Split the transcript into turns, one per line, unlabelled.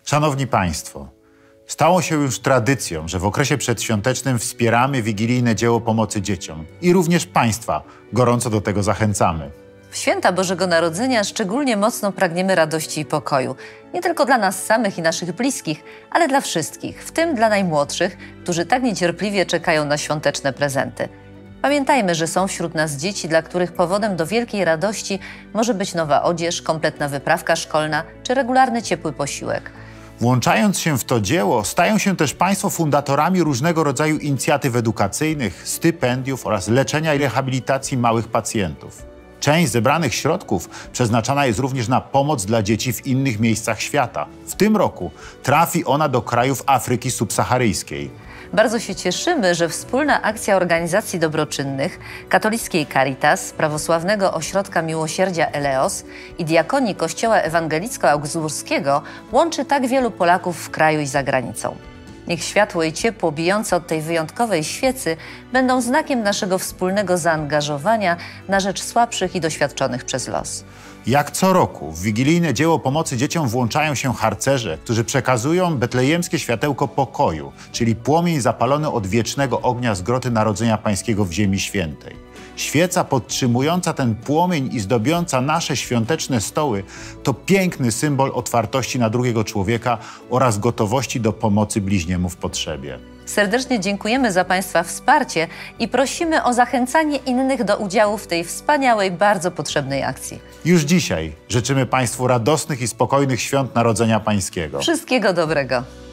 Szanowni Państwo, stało się już tradycją, że w okresie przedświątecznym wspieramy wigilijne dzieło pomocy dzieciom i również Państwa gorąco do tego zachęcamy.
W święta Bożego Narodzenia szczególnie mocno pragniemy radości i pokoju. Nie tylko dla nas samych i naszych bliskich, ale dla wszystkich, w tym dla najmłodszych, którzy tak niecierpliwie czekają na świąteczne prezenty. Pamiętajmy, że są wśród nas dzieci, dla których powodem do wielkiej radości może być nowa odzież, kompletna wyprawka szkolna czy regularny ciepły posiłek.
Włączając się w to dzieło, stają się też Państwo fundatorami różnego rodzaju inicjatyw edukacyjnych, stypendiów oraz leczenia i rehabilitacji małych pacjentów. Część zebranych środków przeznaczana jest również na pomoc dla dzieci w innych miejscach świata. W tym roku trafi ona do krajów Afryki subsaharyjskiej.
Bardzo się cieszymy, że wspólna akcja organizacji dobroczynnych, katolickiej Caritas, prawosławnego ośrodka miłosierdzia Eleos i diakonii Kościoła Ewangelicko-Augsburskiego łączy tak wielu Polaków w kraju i za granicą. Niech światło i ciepło bijące od tej wyjątkowej świecy będą znakiem naszego wspólnego zaangażowania na rzecz słabszych i doświadczonych przez los.
Jak co roku w wigilijne dzieło pomocy dzieciom włączają się harcerze, którzy przekazują betlejemskie światełko pokoju, czyli płomień zapalony od wiecznego ognia z groty Narodzenia Pańskiego w Ziemi Świętej. Świeca podtrzymująca ten płomień i zdobiąca nasze świąteczne stoły to piękny symbol otwartości na drugiego człowieka oraz gotowości do pomocy bliźniemu w potrzebie.
Serdecznie dziękujemy za Państwa wsparcie i prosimy o zachęcanie innych do udziału w tej wspaniałej, bardzo potrzebnej akcji.
Już dzisiaj życzymy Państwu radosnych i spokojnych świąt Narodzenia Pańskiego.
Wszystkiego dobrego.